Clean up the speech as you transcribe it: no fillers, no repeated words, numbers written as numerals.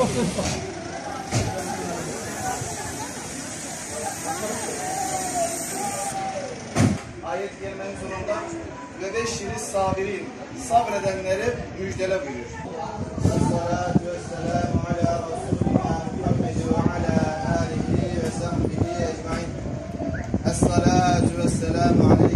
Ayet kelimenin sonunda ve beşşiri sabirin, sabredenleri müjdele buyuruyor. Esselatu vesselamu ala Resulina Muhammed ve ala alihi ve sahbihi ecmain. Esselatu vesselamu aleyhi